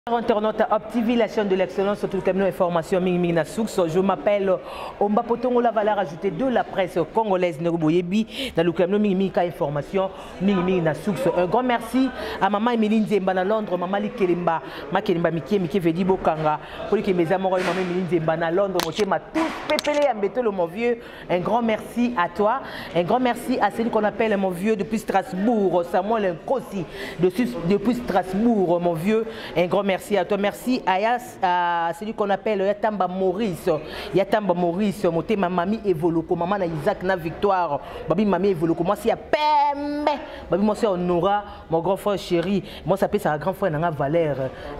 Internaute Optivi, la chaîne de l'excellence, sur toute la information Mingmina Soux. Je m'appelle Omba Potongo, la valeur ajoutée de la presse congolaise Neruboyebi, dans le Kremlin Mingmika information Mingmina Soux. Un grand merci à maman Emeline Zemba à Londres, maman Likelimba, ma Kelimba Miki Vedi Bokanga, pour que mes amoureux maman Emeline Zemba à Londres, ma tous pépélé à Mbetolo mon vieux. Un grand merci à toi, un grand merci à celui qu'on appelle mon vieux depuis Strasbourg, Samuel Nkosi depuis Strasbourg, mon vieux. Un grand merci à toi, merci à celui qu'on appelle Yatamba Maurice. Yatamba Maurice, mon thème, mamie Evoloko, maman na Isaac na Victoire, babi mamie Evoloko, moi c'est à Pembe, babi moi c'est Honora, mon grand frère chéri, moi ça s'appelle ça grand frère Nanga Valère.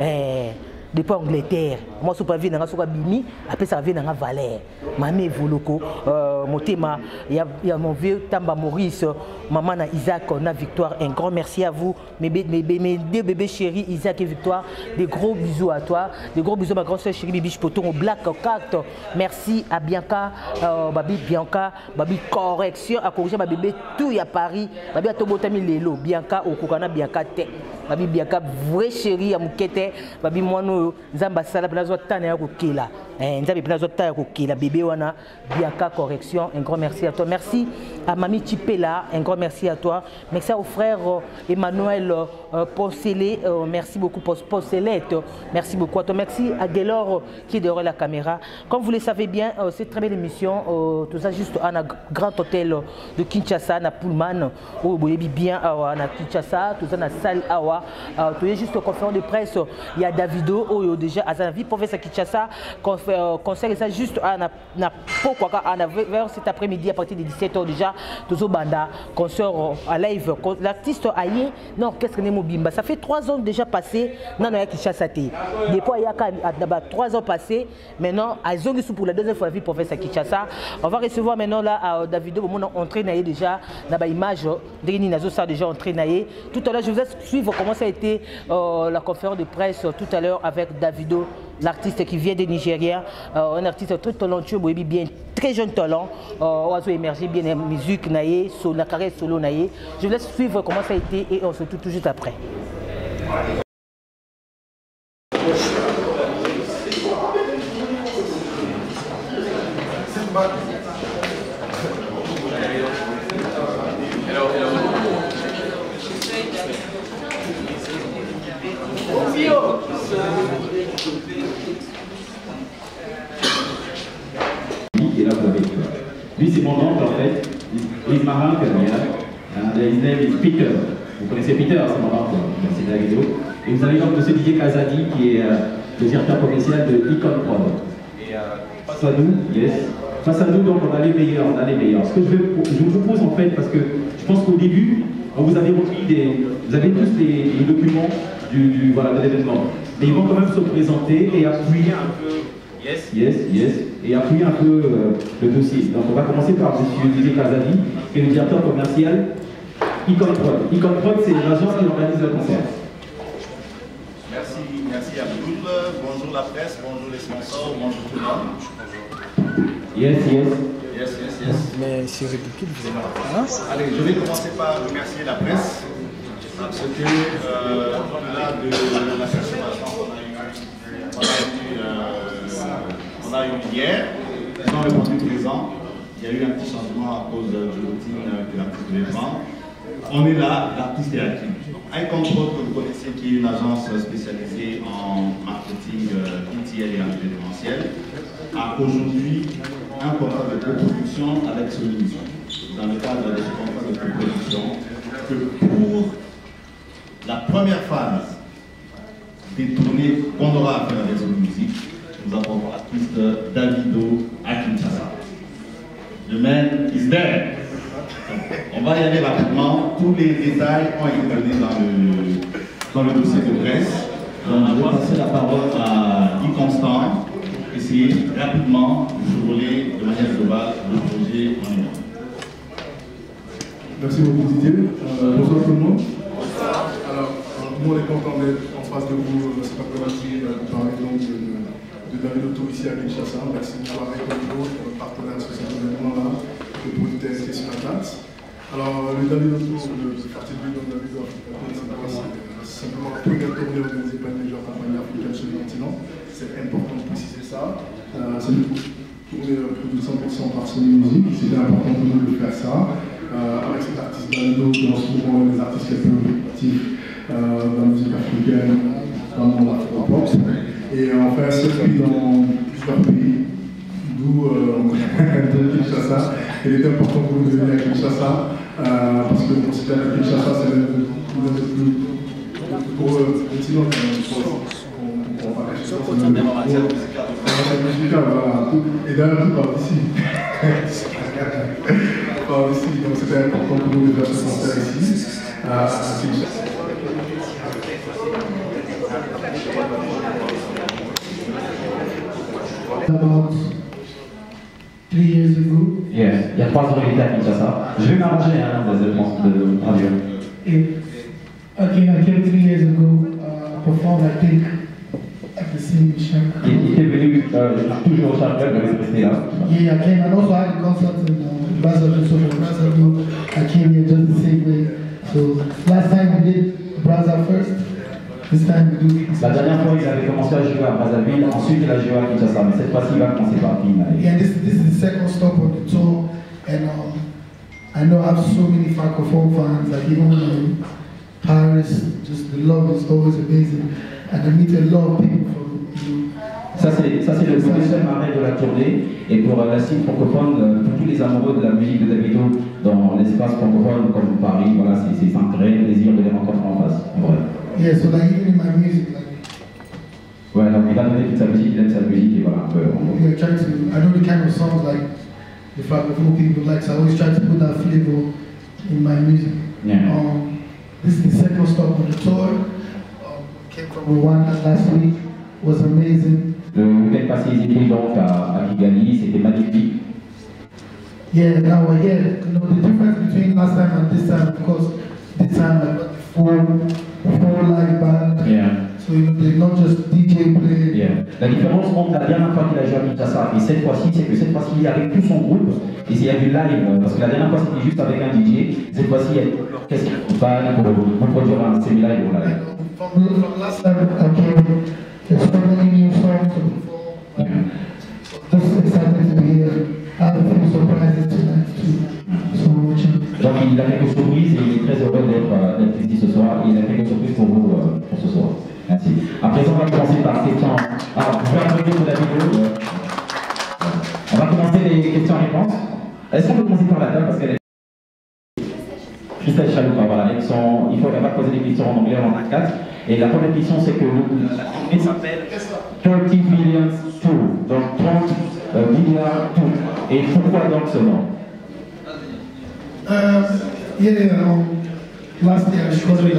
Depuis Angleterre, moi je suis pas venu dans la Bimi, après ça vient dans la Valère. Mamie Evoloko, mon thème, il y a mon vieux Tamba Maurice, maman na Isaac na Victoire. Un grand merci à vous, mes deux bébés chéris, Isaac et Victoire. Des gros bisous à toi, des gros bisous à ma grande soeur chérie Bibi Poton au Black Cat. Merci à Bianca, Babi Bianca, Babi correction à corriger ma bébé tout à Paris, Babi à Tobotami Lelo, Bianca au Koukana Bianca Te, Babi Bianca vrai chéri à Moukete, Babi Moano. Nzamba sala plazo tane ya kokela nzambe plazo tane ya kokela bébé wana Bianca correction. Un grand merci à toi, merci à Mami Chipela, un grand merci à toi, merci au frère Emmanuel Poncelé, merci beaucoup pour Poncelette, merci beaucoup à toi, merci à Gelor qui est derrière la caméra. Comme vous le savez bien, c'est très belle émission, tout ça juste à un grand hôtel de Kinshasa, na Pullman, où vous voyez bien à Kinshasa, tout ça na salle awa, tu es juste au conférence de presse, il y a Davido déjà à la vie pour faire ça Kinshasa concert ça juste à pourquoi vers cet après-midi à partir de 17h déjà toujours banda concert à live l'artiste aïe non qu'est-ce que Mobimba ça fait 3 ans déjà passé non à Kinshasa depuis il y a 3 ans passés maintenant à Zongisu pour la deuxième fois la vie pour faire ça Kinshasa. On va recevoir maintenant là à Davido on entraîné déjà dans la image Deni Nazo ça déjà entraîné tout à l'heure. Je vous laisse suivre comment ça a été la conférence de presse tout à l'heure avec Davido, l'artiste qui vient de Nigeria, un artiste très talentueux, bien très jeune talent, oiseau émergé bien la musique naïe, la carrière solo naïe. Je vous laisse suivre comment ça a été et on se retrouve tout juste après. Et là, vous avez lui, c'est mon oncle en fait. Il est marin, his name is Peter. Vous connaissez Peter, c'est mon oncle. Merci de la vidéo. Et vous avez donc M. Didier Kazadi qui est le directeur commercial de Icon Prod. Et face à nous, yes. Face à nous, donc, on a les meilleurs, on a les meilleurs. Ce que je vous propose en fait, parce que je pense qu'au début, vous avez remis vous avez tous les documents voilà, de l'événement. Mais ils vont quand même se présenter et appuyer un peu. Yes. Et appuyer un peu le dossier. Donc on va commencer par M. Didier Kazadi, qui est le directeur commercial Icon Prod. Icon Prod, c'est l'agence qui organise le concert. Merci Abdoul. Bonjour la presse, bonjour les sponsors, bonjour tout le monde. Yes. Mais c'est ridicule, vous avez pas. Allez, je vais commencer par remercier la presse. Parce que au-delà de la participation qu'on a eu hier, dans le contenu présent, il y a eu un petit changement à cause de routine de l'artiste de l'événement. On est là, l'artiste est actif. Icon Prod, que vous connaissez, qui est une agence spécialisée en marketing culturel et événementiel, a aujourd'hui un contrat de coproduction avec Sony Music. Dans le cadre de ce contrat de coproduction, que pour la première phase des tournées qu'on aura à faire avec Sony Music, nous avons l'artiste Davido à Kinshasa. The man is there. On va y aller rapidement. Tous les détails ont été donnés dans le dossier de presse. Donc, je vais passer la parole à Guy Constant. Essayer rapidement de survoler de manière globale le projet en Europe. Merci beaucoup Didier. Bonsoir tout le monde. Alors, tout le monde est content d'être en face de vous cet après-midi pour parler donc de Davido ici à Kinshasa. Merci d'avoir avec nous, notre partenaire sur cet événement-là, le producteur était sur la date. Alors, le Davido, le quartier de Davido, c'est simplement tout le tournée organisé par les meilleures compagnies africaines sur le continent. C'est important de préciser ça. C'est une tournée plus de 100% par Sony Music. C'était important pour nous de faire ça. Avec cet artiste Davido, qui en ce moment est des artistes les plus actifs dans la musique africaine, dans le monde afro-pop. Et on fait un circuit dans plusieurs pays, d'où Kinshasa. Il était important pour nous de venir à Kinshasa, parce que on considère que Kinshasa c'est le plus gros continent on va cacher ça. C'est musical, voilà. Et d'ailleurs, tout part d'ici. Part d'ici, donc c'était important pour nous de faire ce concert ici, à Kinshasa. About 3 years ago. Yeah. Il y a 3 ans, il était à Kinshasa. Je vais m'arranger de traduire. I came 3 years ago, performed, I think, at the same show. Il était venu toujours au Charles, mais resté là. Yeah, I came, and also I had a concert in Brazzaville, so from Brazzaville, I came here just the same way. So last time we did Brazza first, this time we do. La dernière fois, il avait commencé à jouer à Brazzaville, ensuite il a joué à Kinshasa, mais cette fois-ci, il va commencer par Kinshasa. Yeah, this is the second stop on the tour, and I know I have so many francophone fans, like even when I'm in Paris, just the love is always amazing, and I meet a lot of people from. Ça c'est le deuxième arrêt de la tournée, et pour la cible francophone, pour tous les amoureux de la musique de Davido dans l'espace francophone comme Paris, voilà, c'est un vrai plaisir de les rencontrer en face, en vrai. Yeah, so like even in my music, like. Ouais, donc il va donner toute sa musique, il aime sa musique, et voilà, un peu. Yeah, trying to. I know the kind of songs like the francophone people like, so I always try to put that flavor in my music. Yeah. This is the second stop on the tour. Came from Rwanda last week. Was amazing. Le week-end passé, ils étaient donc à Kigali, c'était magnifique. Yeah, now again, you know the difference between last time and this time, of course, this time I got the full live band. Yeah. So you know, they're not just DJ playing. Yeah. La différence entre la dernière fois qu'il a joué à Kinshasa et cette fois-ci, c'est que cette fois-ci il est avec tout son groupe et il y a du live, parce que la dernière fois c'était juste avec un DJ, cette fois-ci il y a qu'est-ce qu'il faut faire pour produire un semi-live ou live. From last time I came, there's so many new songs to perform. So just excited to be here. I have a few surprises tonight too. So much. Donc il a quelques surprises et il est très heureux d'être ici ce soir et il a quelques surprises pour vous pour ce soir. Merci. À présent, on va commencer par les questions. Alors, je vais arriver pour la vidéo. On va commencer les questions-réponses. Est-ce qu'on peut commencer par la dame parce qu'elle est. Christelle Chaloupa, voilà. Elle va poser des questions en anglais, on en a 4. Et la première question, c'est que la tournée s'appelle 30 Million Tour. Donc 30 milliards Tour. Et pourquoi donc ce nom? Last year I recorded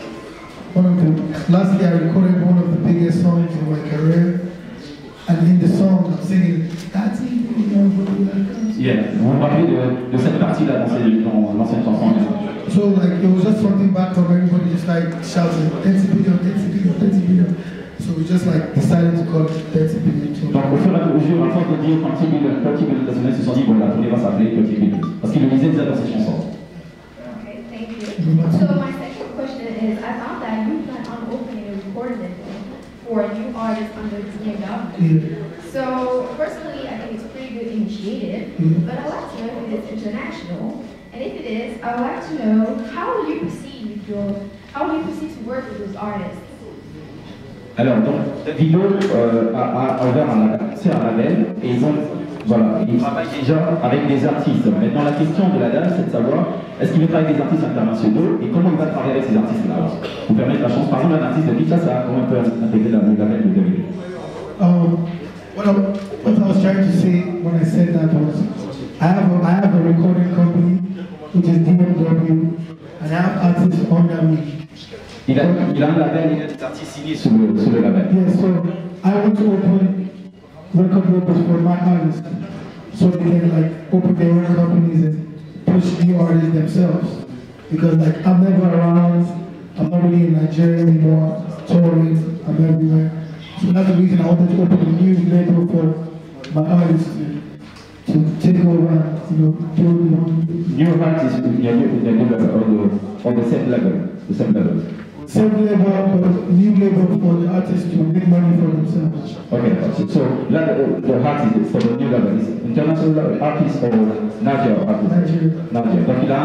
one of the biggest songs in my career, and in the song I'm singing that's it. Yeah, vous vous rappelez de cette partie-là dans l'ancienne chanson? So like it was just something back from everybody just like shouting 30 billion, 30 billion, 30 billion. So we just like decided to call it 30 billion. Donc au fur et à mesure, à force de dire 30 millions nationaux, se sont dit bon, la tournée va s'appeler 30 millions. Parce qu'ils le disaient déjà dans cette chanson. Okay, thank you. So my second question is, I found that you plan on opening a recording event for a new artist under DMW. So personally, I think it's a pretty good initiative, but I'd like to know if it's international. And if it is, I would like to know how will you proceed to work with those artists? Alors, donc, Davido a ouvert un label et donc, voilà, il travaille déjà avec des artistes. Maintenant, la question de la dame, c'est de savoir est-ce qu'il veut travailler avec des artistes internationaux et comment il va travailler avec ces artistes-là. Vous permettre la chance, par exemple, un artiste de Kinshasa, comment il peut intégrer le label de Davido? What I was trying to say when I said that was, I have a recording company, which is DMW, and I have artists under me. Il a un label, il a des artistes signés sous le label. Yeah, so I want to open record labels for my artists, so they can like open their own companies and push new artists themselves. Because like I'm never around, I'm not really in Nigeria anymore, touring, I'm everywhere. So that's the reason I wanted to open a new label for my artists to take over and, you know, build New artists on the same level, same label, but new label for the artists to make money for themselves. Okay, so the artist for the new label is international artist or Nigeria artist? Nigeria. Donc il a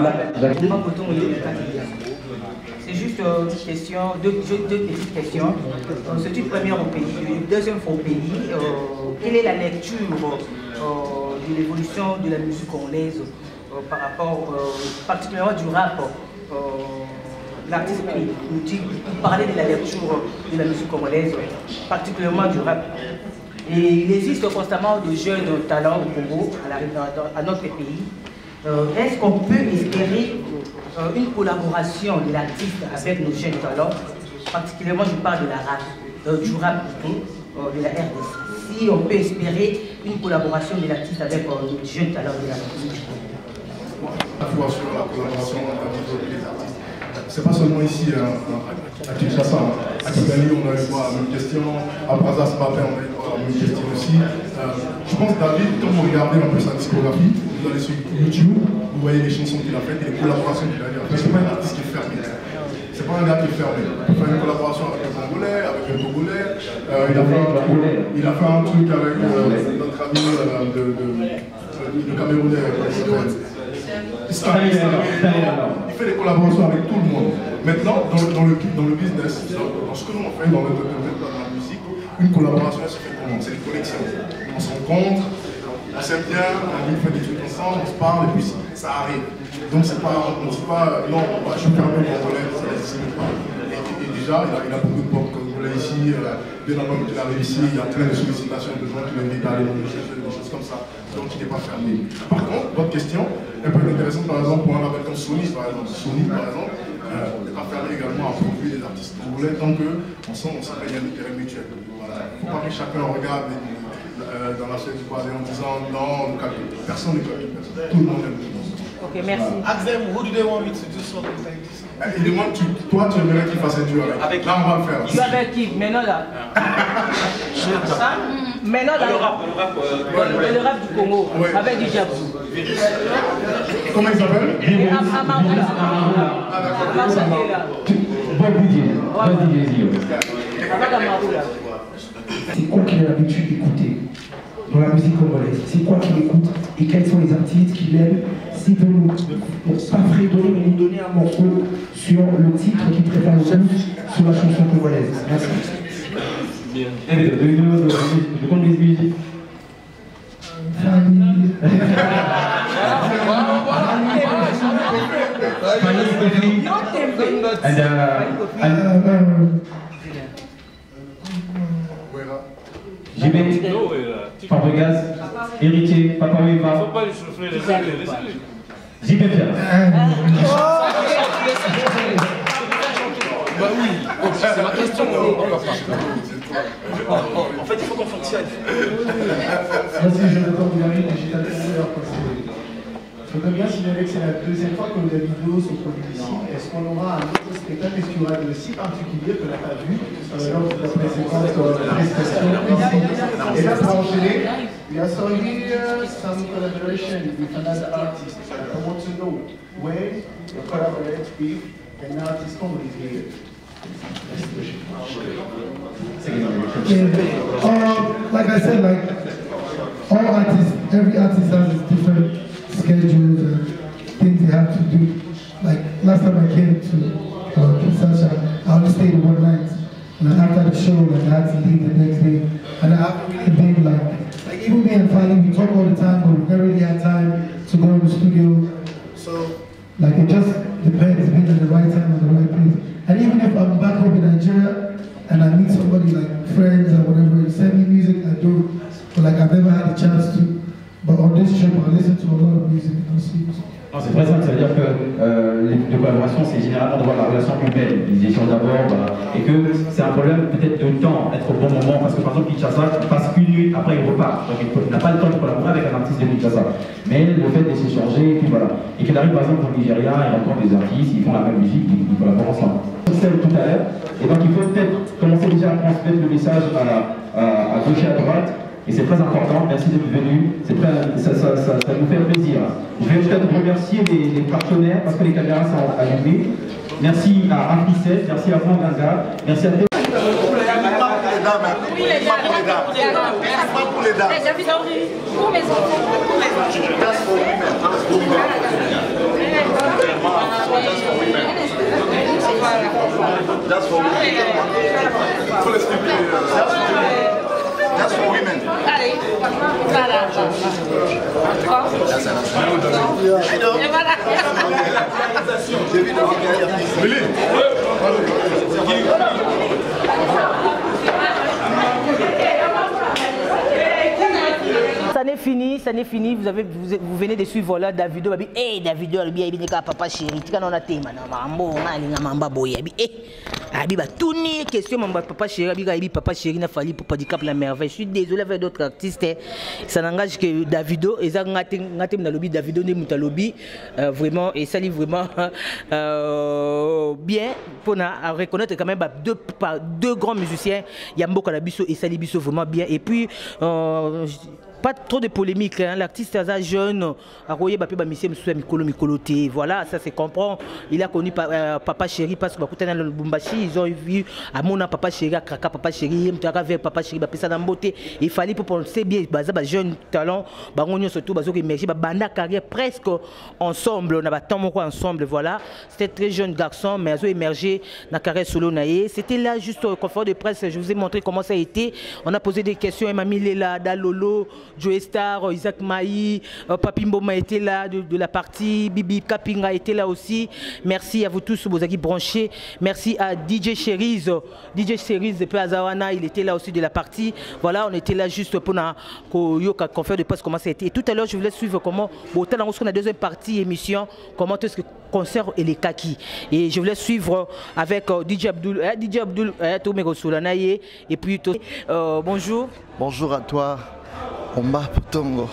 c'est juste une question, deux petites questions. C'est une première au pays, une deuxième fois au pays. Quelle est la lecture de l'évolution de la musique congolaise par rapport particulièrement du rap? L'artiste nous parlait de la lecture de la musique congolaise, particulièrement du rap. Et il existe constamment de jeunes talents au Congo, à notre pays. Est-ce qu'on peut espérer une collaboration de l'artiste avec nos jeunes talents? Particulièrement, je parle de la rap, du rap plutôt, de la RDC. Si on peut espérer une collaboration de l'artiste avec nos jeunes talents de la musique. La fois sur la collaboration entre les artistes. C'est pas seulement ici à Kinshasa. À Kigali, on a eu la même question. À Brazza, ce matin, on a eu la même question aussi. Je pense que David, quand vous regardez un peu sa discographie, vous allez sur YouTube, vous voyez les chansons qu'il a faites et les collaborations qu'il a faites. C'est pas un artiste qui est fermé. C'est pas un gars qui est fermé. Il peut faire une collaboration avec un Congolais, avec un Togolais. Il a fait un truc avec notre ami de Camerounais. Il fait des collaborations avec tout le monde. Maintenant, dans le business, dans ce que nous on fait dans la musique, une collaboration se fait comment? C'est une connexion. On se rencontre, on s'aime bien, on fait des trucs ensemble, on se parle et puis ça arrive. Donc c'est pas, on ne dit pas non, je suis fermé congolais, ça n'existe pas. Et déjà, il a beaucoup de pop congolais ici, dès l'album qu'il a réussi, il y a plein de sollicitations de gens qui l'invitent à aller dans des choses comme ça. Donc il n'est pas fermé. Par contre, votre question est un peu intéressante, par exemple, pour un label comme Sony, par exemple. Sony, par exemple, n'est pas fermé également à produire des artistes congolais tant qu'on sent qu'il y a un intérêt mutuel. Voilà. Il ne faut pas que chacun regarde dans la chaise du croisé en disant non, personne n'est comme une personne. Tout le monde aime tout le monde. Ok, merci. Ask them, who do they want me to do something like this? Il demande, toi tu aimerais qu'il fasse un duo avec. Là on va le faire. Tu avec qui? Maintenant là. Maintenant là. Le rap du Congo. Ouais. Avec du Diabou. Comment il s'appelle? Amaroula. Bon budget. Avec Amaroula. C'est quoi qu'il a l'habitude d'écouter dans la musique congolaise? C'est quoi qu'il écoute et quels sont les artistes qu'il aime? S'il peut nous, pour pas fredonner, mais nous donner un morceau sur le titre qu'il préfère le plus sur la chanson congolaise. Merci. Bien. Je compte les musiques. JB, Fabregas, Héritier, Papa Weva. Faut pas les souffler, les JB Pierre. Bah oui, c'est ma question. En fait, il faut qu'on fonctionne. Merci, je vais pas vous arriver, mais j'ai je voudrais bien signaler que c'est la deuxième fois que les vidéos sont produites ici. Est-ce qu'on aura un autre spectacle? Est-ce qu'il y aura de si particulier que l'on n'a pas vu lors de la précédente prestation ici? Et là, pour enchaîner, we are so here, some collaboration with another artist. I want to know when you collaborate with an artist Congolese here. Like I said, like all artists, every artist has its different schedules and things they have to do. Like last time I came to Kinshasa, I only stayed one night, and then after the show, like I had to leave the next day. And I haven't really been like even me and Fali, we talk all the time, but we never really had time to go in the studio. So like it just depends, being at the right time at the right place. And even if I'm back home in Nigeria and I meet somebody like friends or whatever, send me music, I do. But like I've never had a chance to. But on this trip, I listen to a lot of music and see. Non, c'est très simple, ça veut dire que les collaborations, c'est généralement de voir la relation humaine, les échanges d'abord, et que c'est un problème peut-être de temps, être au bon moment, parce que par exemple, Kinshasa passe une nuit, après il repart, donc il n'a pas le temps de collaborer avec un artiste de Kinshasa. Mais le fait de s'échanger, et puis voilà. Et qu'il arrive par exemple au Nigeria, il rencontre des artistes, ils font la même musique, ils collaborent ensemble. C'est tout à l'heure, et donc il faut peut-être commencer déjà à transmettre le message à gauche et à droite. Et c'est très important, merci d'être venu, ça nous fait plaisir. Je vais peut-être remercier les partenaires parce que les caméras sont allumées. Merci à Africet, merci à Franck Gaza, merci à tous. Pas pour les dames. Pour mes enfants. That's for women. Allez, voilà. Ça n'est fini, vous venez de suivre là Davido, hey Davido, papa chéri, tu on a thème, tourner question papa chéri, papa chéri n'a fallu pour pas dire la merveille. Je suis désolé avec d'autres artistes, ça n'engage que Davido et ça ngatem na lobby Davido ne muta lobby vraiment et ça dit vraiment bien pour reconnaître quand même deux grands musiciens, Yambo Kalabiso et Sali Biso vraiment bien et puis pas trop de polémique, hein. L'artiste est jeune, voilà, ça se comprend. Il a connu Papa Chéri parce que dans le Bumbashi, ils ont vu à mon Papa Chéri, à Kraka, Papa Chéri, Papa Chéri, il fallait pour penser bien, jeune talent, surtout, émerger, banda carrière presque ensemble, on a tant ensemble, voilà. C'était très jeune garçon, mais ils ont émergé dans la carrière solo. C'était là juste au confort de presse, je vous ai montré comment ça a été. On a posé des questions, Emma Lela, Dalolo, Joe Star, Isaac Maï, Papi Mboma était là de la partie, Bibi Kapinga était là aussi. Merci à vous tous, vous avez branché. Merci à DJ Cherise depuis Azawana, il était là aussi de la partie. Voilà, on était là juste pour la conférence de presse, comment ça a été. Et tout à l'heure, je voulais suivre comment, on a la deuxième partie émission, comment est-ce que concert et les kaki. Et je voulais suivre avec DJ Abdul, et puis bonjour. Bonjour à toi. Omba Potongo.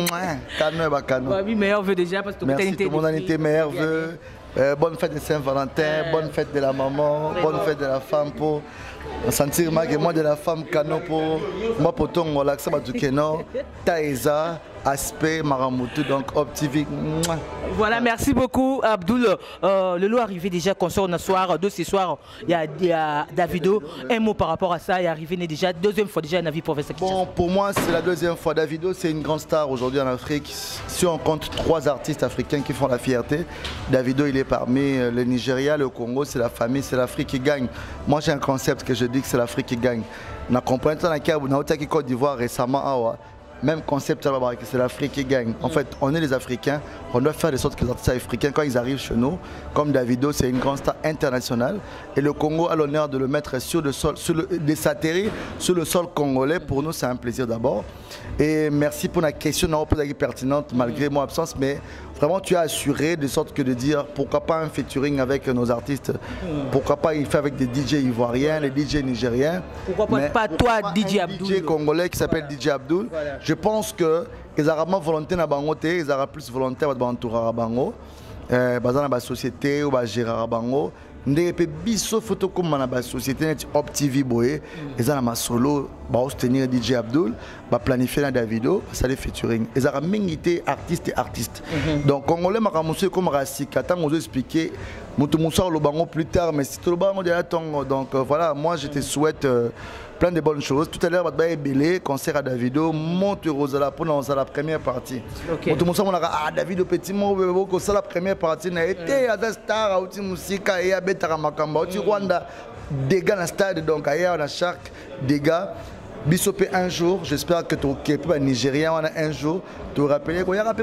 Meilleur vœu déjà parce que merci, tout le monde a été meilleur vœu. Bonne fête de Saint-Valentin, bonne fête de la maman, bonne fête de la femme pour sentir que moi de la femme Kano pour moi Potongo, l'accès Batukeno, Taïza, Aspect, Maramutu, donc OpTV. Voilà, merci beaucoup Abdul. Le lot arrivé déjà, concert ce soir, ce soir, il y a Davido. Un mot par rapport à ça, il est arrivé déjà, deuxième fois déjà un avis professeur. Bon, pour moi, c'est la deuxième fois. Davido, c'est une grande star aujourd'hui en Afrique. Si on compte 3 artistes africains qui font la fierté, Davido, il est parmi le Nigeria, le Congo, c'est la famille, c'est l'Afrique qui gagne. Moi, j'ai un concept que je dis que c'est l'Afrique qui gagne. On a compris dans la Côte d'Ivoire récemment, même concept, c'est l'Afrique qui gagne. En fait, on est les Africains, on doit faire de sorte que les artistes africains, quand ils arrivent chez nous, comme Davido, c'est une grande star internationale. Et le Congo a l'honneur de le mettre sur le sol, de s'atterrir sur le sol congolais. Pour nous, c'est un plaisir d'abord. Et merci pour la question pertinente, malgré mon absence. Mais vraiment, tu as assuré de sorte que de dire pourquoi pas un featuring avec nos artistes, pourquoi pas il fait avec des DJ ivoiriens, les DJ nigériens. Pourquoi pas toi, DJ Abdul, DJ congolais qui s'appelle DJ Abdul. Voilà. Je pense que les Arabes volontaires na bango te, les Arabes plus volontaires dans l'entourage bango, dans la société ou gérer bango. Ndé biso photo comme dans la société net OpTV boye, les Arabes solo, soutenir DJ Abdul, planifier la Davido, ça les featuring. Les Arabes mingité artistes et artistes. Donc congolais makamuso comme Rasika, tant on expliquer. Moutoumoussa le bango plus tard, mais c'est tout le bango de la tongue. Donc voilà, moi je te souhaite plein de bonnes choses. Tout à l'heure, on va belé, concert à Davido, monte Rosala pour la première partie. Moutoumoussa, on a Davido petit mot, c'est la première partie. On a été à la star, à musique, et à Betara Makamba, au Rwanda, des gars dans le stade, donc ailleurs on a chaque dégâts. Bissopé un jour, j'espère que tu es Nigérien, on a un jour, tu te rappelles qu'il y a un peu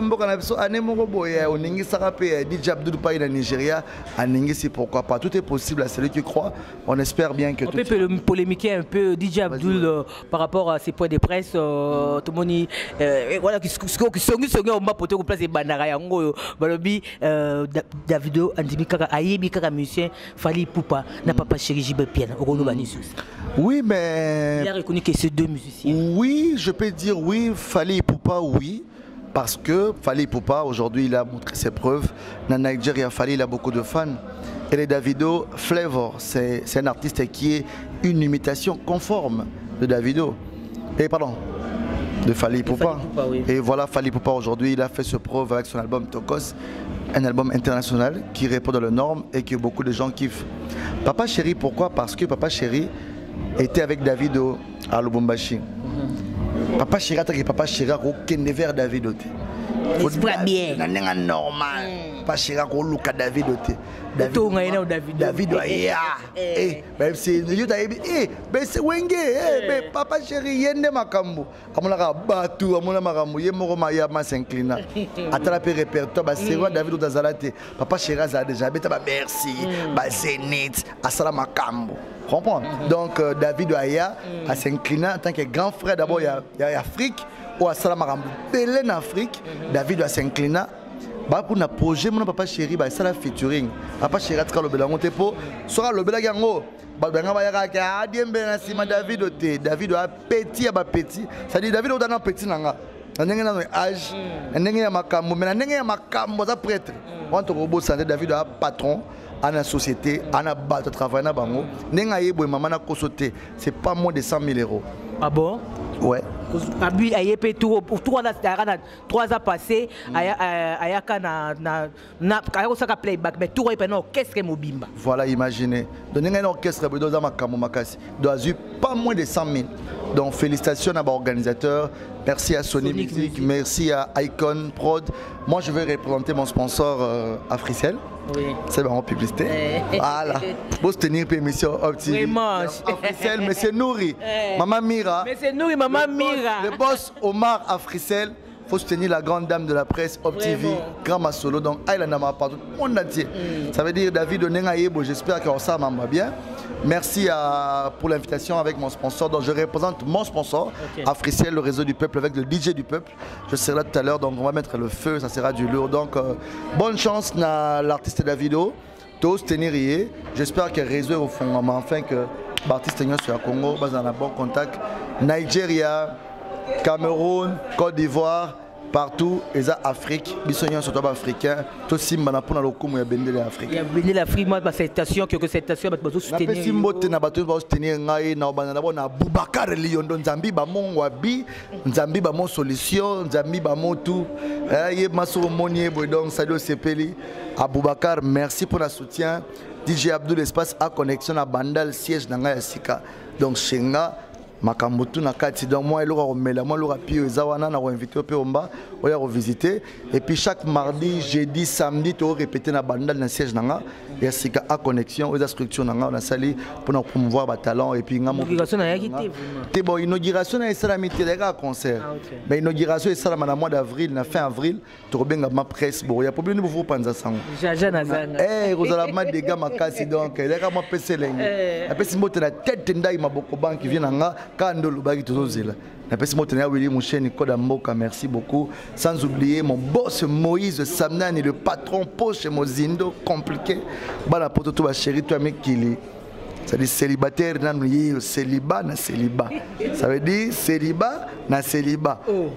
de DJ Abdul Paye dans Nigeria, c'est pourquoi pas. Tout est possible à celui qui croit. On espère bien que on peut polémiquer un peu DJ Abdul par rapport à ses points de presse. Tout le monde voilà, on va porter au place de Bandara Yango, Davido, Andimi Kaka, Ayebi Kaka musicien, Fali Poupa, n'a pas chéri Jibé Piano, oui, mais. Il a reconnu que c'est 2 musiciens. Oui, je peux dire oui, Fali Poupa, oui. Parce que Fali Poupa, aujourd'hui, il a montré ses preuves. Dans Nigeria, Fali, il a beaucoup de fans. Et les Davido, Flavor, c'est un artiste qui est une imitation conforme de Davido. Et pardon. De Fally Ipupa. Oui. Et voilà, Fally Ipupa aujourd'hui, il a fait ce preuve avec son album Tokos, un album international qui répond dans les normes et que beaucoup de gens kiffent. Papa Chéri, pourquoi? Parce que Papa Chéri était avec Davido à Lubumbashi. Papa Chéri, attaque Papa Chéri, aucun vers Davido. Bien. Normal. Papa Chéri, Luka Davido. Davido, même si c'est Wenge, Papa Chéri, Yende Makambo. Amonaka Batu, Amona Makambo, Yemoro Maya Masenklina. Attraper répertoire, c'est quoi Davido Dazalate. Papa Chéri a déjà merci, Zénith, Asala Makambo. Comprends? Donc David Aya s'incliner en tant que grand frère. D'abord il y a Afrique ou à Salamarambo. Belé en Afrique, David doit s'incliner. Pour un projet, mon Papa Chéri, c'est la featuring. Papa Chéri a le bel angotepo. Sera le bel gango. David a petit à petit. Ça dit David a un petit nanga. Un âge, un makambo, mais un makambo za prêtre. Quand on robot santé, David a patron. À la société, à la base de travail, c'est pas moins de 100 000 euros. Ah bon? Ouais. Pour 3 ans passés, playback, mais tout est un orchestre mobimba. Voilà, imaginez. Donner un orchestre, doit pas moins de 100 000. Donc félicitations à l'organisateur. Merci à Sony Music, merci à Icon Prod. Moi, je vais représenter mon sponsor Africell. Oui. C'est vraiment publicité. Voilà. Pour tenir permission Africell, monsieur Nouri, Maman Mira. Monsieur Nouri, Maman Mira. Le boss Omar Africell. Il faut soutenir la grande dame de la presse, OpTV, Grand Masolo, donc Island partout, le monde entier. Ça veut dire David Onengaïebo, j'espère que ça m'a bien. Merci pour l'invitation avec mon sponsor. Donc je représente mon sponsor, Africell, le réseau du peuple, avec le DJ du peuple. Je serai là tout à l'heure, donc on va mettre le feu, ça sera du lourd. Donc bonne chance à l'artiste Davido, tous tenir. J'espère que réseau au fond, enfin que l'artiste soit à Congo, dans un bon contact. Nigeria, Cameroun, Côte d'Ivoire, partout, et ça Afrique, bisognon surtout africain, tout simba pour le coup, il y a béni l'Afrique. Il y a béni l'Afrique, moi cette station que cette station va soutenir. Na simbo te na bato ba soutenir ngai na bana na Boubacar Liondo Nzambi ba mon wabi, Nzambi ba mon solution, Nzambi ba mon tout. Yé masoro monier donc Sadio Sepeli, à Boubacar, merci pour le soutien. DJ Abdul Espace à connexion à Bandal siège dans ngai Sika. Donc Shenga Makambutu na kati donc moi elora omela moi lora pio ezawana na invité pe omba oya revisiter et puis chaque mardi, jeudi, samedi to répéter na bandal na siège nanga et sika à connexion aux structures nanga on a sali pour promouvoir ba talent et puis ngamo inauguration na yakité te bon inauguration na sala mitela concert mais inauguration et sala na mois d'avril na fin avril to benga ma presse bon il y a problème de vous panza sango jaja na zanga rozala ma des gars makasi donc les gars moi pese lengi après si motela tête ndai maboko bank qui vient nanga Kando Lubagi Tozozela. Willy Moucheni Koda Mboka, merci beaucoup. Sans oublier mon boss Moïse Samnani, le patron poche Mozindo, compliqué. Bala Pototo chéri, toi mec Kili. Ça dit célibataire, célibat na célibat. Ça veut dire célibat na célibat.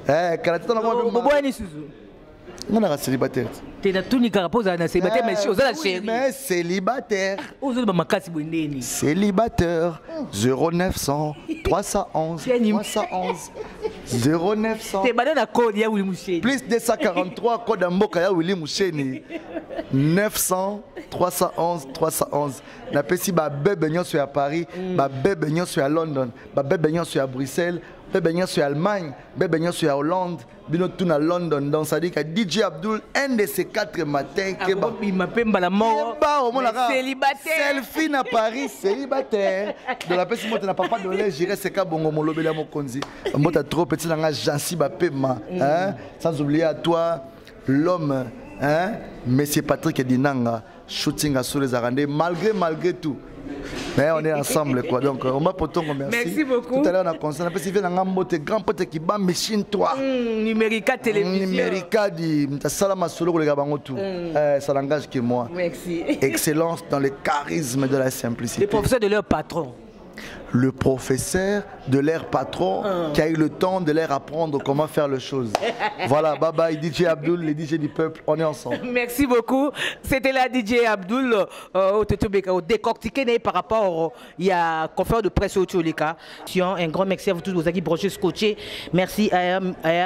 On a célibataire. Tu es tout célibataire, mais célibataire. Célibataire. 0900 311 311 0900. Plus 243 code à Mboka ya Willy Moucheni. 900 311 311. La pessi ba bébé sur à Paris, ba bébé sur à London, ba bébé sur à Bruxelles. Bébé sur Allemagne, bébé sur Hollande, bino tout à London. Donc ça dit que DJ Abdul, un de ces 4 matins, il m'appelle la mort. Célibataire. Selfie à Paris, célibataire. De la personne qui n'a pas donné, j'irai c'est qu'à bongo mon lobby la mon konzi. Moi t'as trop petit dans la jansi ba pema, hein. Sans oublier à toi l'homme, hein. Monsieur Patrick Dinanga, shooting à sur les arandais, malgré tout. Mais on est ensemble quoi, donc on va pour ton merci. Merci beaucoup. Tout à l'heure on a constat, parce qu'il vient dans un grand pote qui bat machine toi. Numérica télévision. Numérica dit, salama solo les gars bango tout. Ça l'engage que moi. Merci. Excellence dans le charisme de la simplicité. Les professeurs de leur patron. le professeur de leur patron qui a eu le temps de leur apprendre comment faire les choses. Voilà, bye bye DJ Abdul, les DJ du peuple, on est ensemble. Merci beaucoup. C'était la DJ Abdul au décortiqué par rapport il y a conférence de presse au Tcholika. Un grand merci à vous tous, vous avez branché scotché. Merci à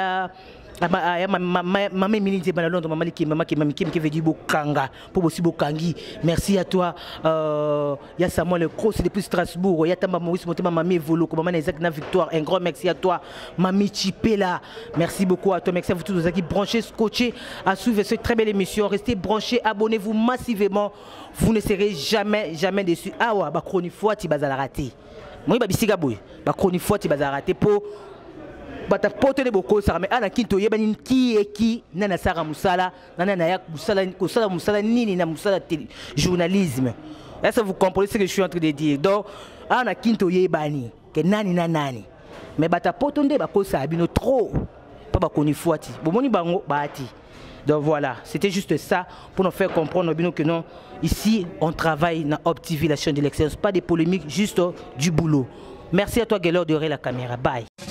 maman milité dans Londres, maman qui veut dire Bokanga pour aussi Bokangi. Merci à toi. Il y a Samuel Cross depuis Strasbourg. Il y a Tamba Maurice Montema, maman Volo, maman Isaac na Victoire. Un grand merci à toi, mamie Chipela. Merci beaucoup à toi. Merci à vous tous, vous avez branché scotché à suivre cette très belle émission. Restez branchés, abonnez-vous massivement. Vous ne serez jamais déçus. Ah ouais, bah chronique fois tu vas la rater. Moi bah bisiga boy. Bah chronique fois tu vas la rater pour bata pote de boko ça mais ana kinto yebani qui nana sara musala nana ya musala nini na musala journalisme. Est-ce que vous comprenez ce que je suis en train de dire? Donc ana kinto yebani que nani na nani mais bata pote de bako ça bino trop pas bakoni fuati bomoni bango bati. Donc voilà, c'était juste ça pour nous faire comprendre que non, ici on travaille dans Optivi, la chaîne de l'excellence, pas des polémiques, juste du boulot. Merci à toi Gaylor de la caméra. Bye.